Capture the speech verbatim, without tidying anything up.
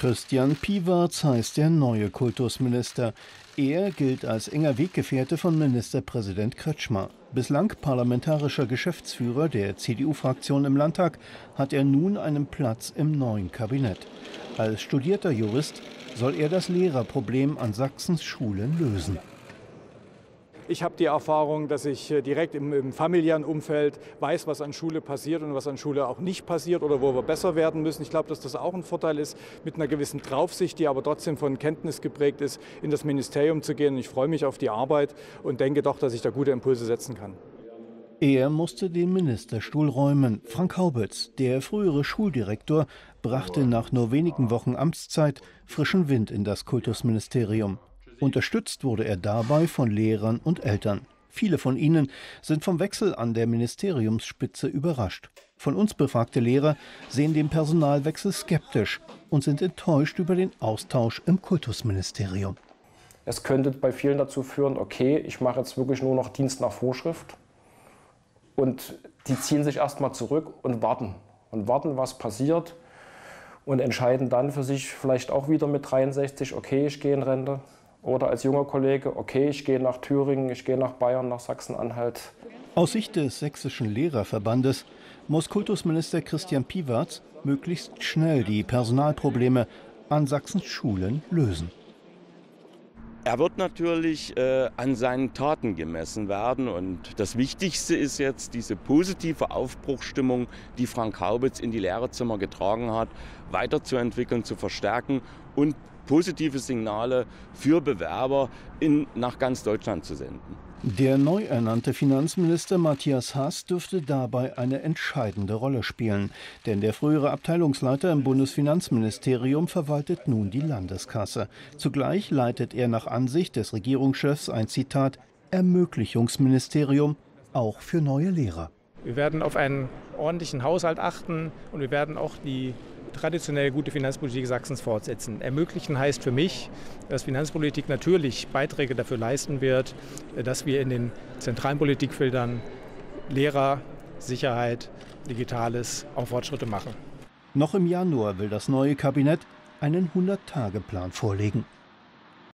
Christian Piwarz heißt der neue Kultusminister. Er gilt als enger Weggefährte von Ministerpräsident Kretschmer. Bislang parlamentarischer Geschäftsführer der C D U-Fraktion im Landtag hat er nun einen Platz im neuen Kabinett. Als studierter Jurist soll er das Lehrerproblem an Sachsens Schulen lösen. Ich habe die Erfahrung, dass ich direkt im, im familiären Umfeld weiß, was an Schule passiert und was an Schule auch nicht passiert oder wo wir besser werden müssen. Ich glaube, dass das auch ein Vorteil ist, mit einer gewissen Draufsicht, die aber trotzdem von Kenntnis geprägt ist, in das Ministerium zu gehen. Ich freue mich auf die Arbeit und denke doch, dass ich da gute Impulse setzen kann. Er musste den Ministerstuhl räumen. Frank Haubitz, der frühere Schuldirektor, brachte nach nur wenigen Wochen Amtszeit frischen Wind in das Kultusministerium. Unterstützt wurde er dabei von Lehrern und Eltern. Viele von ihnen sind vom Wechsel an der Ministeriumsspitze überrascht. Von uns befragte Lehrer sehen den Personalwechsel skeptisch und sind enttäuscht über den Austausch im Kultusministerium. Es könnte bei vielen dazu führen, okay, ich mache jetzt wirklich nur noch Dienst nach Vorschrift. Und die ziehen sich erstmal zurück und warten. Und warten, was passiert. Und entscheiden dann für sich vielleicht auch wieder mit dreiundsechzig, okay, ich gehe in Rente. Oder als junger Kollege, okay, ich gehe nach Thüringen, ich gehe nach Bayern, nach Sachsen-Anhalt. Aus Sicht des Sächsischen Lehrerverbandes muss Kultusminister Christian Piwarz möglichst schnell die Personalprobleme an Sachsens Schulen lösen. Er wird natürlich äh, an seinen Taten gemessen werden. Und das Wichtigste ist jetzt diese positive Aufbruchsstimmung, die Frank Haubitz in die Lehrerzimmer getragen hat, weiterzuentwickeln, zu verstärken und positive Signale für Bewerber in, nach ganz Deutschland zu senden. Der neu ernannte Finanzminister Matthias Haas dürfte dabei eine entscheidende Rolle spielen. Denn der frühere Abteilungsleiter im Bundesfinanzministerium verwaltet nun die Landeskasse. Zugleich leitet er nach Ansicht des Regierungschefs ein, Zitat, Ermöglichungsministerium, auch für neue Lehrer. Wir werden auf einen ordentlichen Haushalt achten und wir werden auch die traditionell gute Finanzpolitik Sachsens fortsetzen. Ermöglichen heißt für mich, dass Finanzpolitik natürlich Beiträge dafür leisten wird, dass wir in den zentralen Politikfeldern Lehrer, Sicherheit, Digitales auch Fortschritte machen. Noch im Januar will das neue Kabinett einen hundert-Tage-Plan vorlegen.